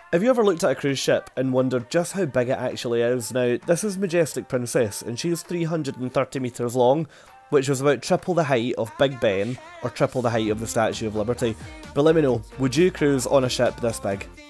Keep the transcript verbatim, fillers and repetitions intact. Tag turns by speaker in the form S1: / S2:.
S1: Have you ever looked at a cruise ship and wondered just how big it actually is? Now, this is Majestic Princess, and she's three hundred thirty metres long, which was about triple the height of Big Ben, or triple the height of the Statue of Liberty. But let me know, would you cruise on a ship this big?